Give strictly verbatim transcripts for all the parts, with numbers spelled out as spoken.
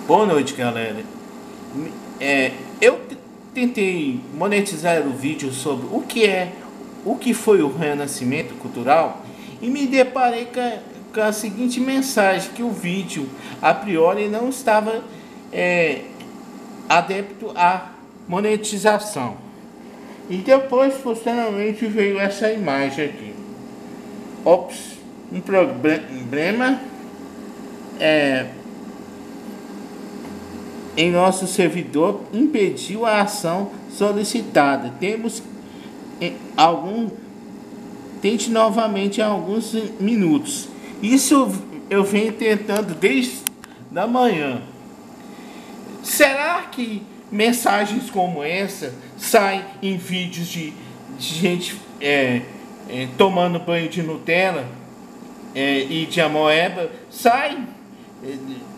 Boa noite, galera. É, eu t- tentei monetizar o vídeo sobre o que é, o que foi o renascimento cultural e me deparei com a, com a seguinte mensagem, que o vídeo a priori não estava é, adepto à monetização. E depois, posteriormente, veio essa imagem aqui. Ops, um problema é, em nosso servidor impediu a ação solicitada. Temos em algum tente novamente em alguns minutos. Isso eu venho tentando desde da manhã. Será que mensagens como essa saem em vídeos de, de gente é, é, tomando banho de Nutella é, e de amoeba? Sai? É,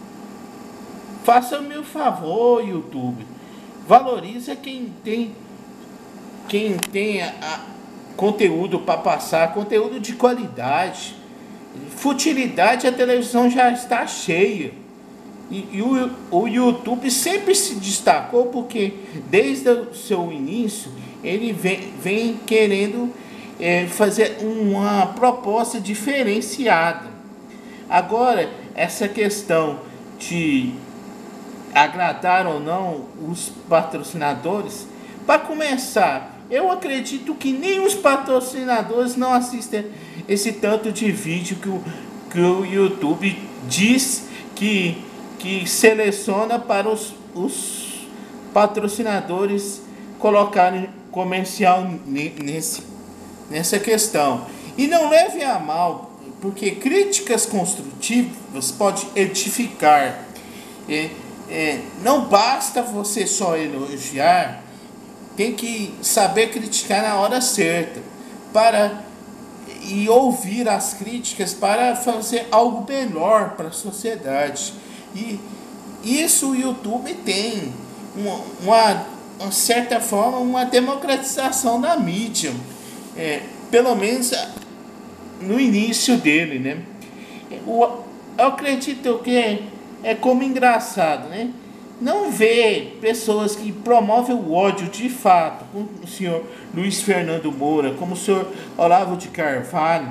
faça-me o favor, YouTube. Valoriza quem tem quem tem a, a conteúdo para passar, conteúdo de qualidade. Futilidade, a televisão já está cheia. E, e o, o YouTube sempre se destacou porque desde o seu início ele vem, vem querendo é, fazer uma proposta diferenciada. Agora, essa questão de agradar ou não os patrocinadores, para começar, eu acredito que nem os patrocinadores não assistem esse tanto de vídeo que o, que o YouTube diz que, que seleciona para os, os patrocinadores colocarem comercial nesse, nessa questão. E não leve a mal, porque críticas construtivas podem edificar. É, é, não basta você só elogiar, tem que saber criticar na hora certa para, e ouvir as críticas para fazer algo melhor para a sociedade. E isso o YouTube tem uma, uma, uma certa forma, uma democratização da mídia, é, pelo menos no início dele, né? Eu, eu acredito que é, é como engraçado, né? Não ver pessoas que promovem o ódio de fato, como o senhor Luiz Fernando Moura, como o senhor Olavo de Carvalho,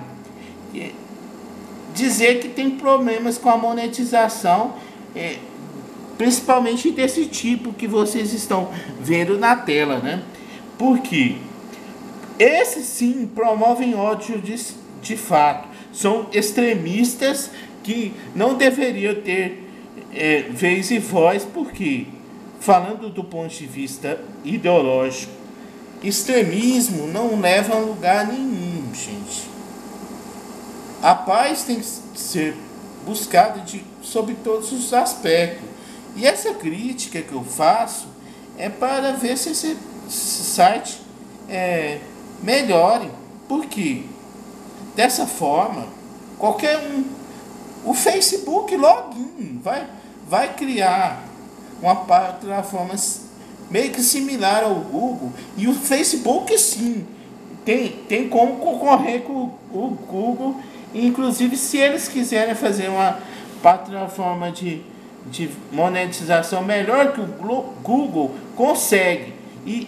dizer que tem problemas com a monetização, é, principalmente desse tipo que vocês estão vendo na tela, né? Porque esses sim promovem ódio de, de fato, são extremistas que não deveriam ter É, vez e voz, porque, falando do ponto de vista ideológico, extremismo não leva a lugar nenhum, gente. A paz tem que ser buscada de, sob todos os aspectos. E essa crítica que eu faço é para ver se esse, esse site é, melhore. Porque, dessa forma, qualquer um, o Facebook login vai vai criar uma plataforma meio que similar ao Google, e o Facebook sim tem, tem como concorrer com o Google, inclusive se eles quiserem fazer uma plataforma de, de monetização melhor que o Google consegue, e,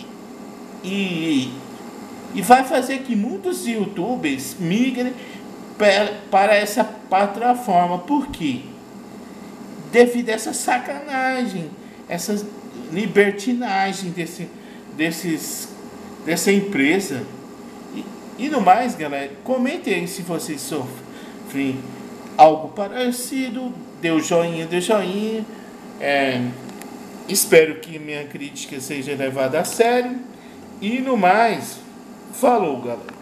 e, e vai fazer que muitos YouTubers migrem para, para essa plataforma. Por quê? Devido a essa sacanagem, essa libertinagem desse, desses, dessa empresa. E, e no mais, galera, comentem aí se vocês sofrem algo parecido, deu joinha, deu joinha. É, espero que minha crítica seja levada a sério. E no mais, falou, galera.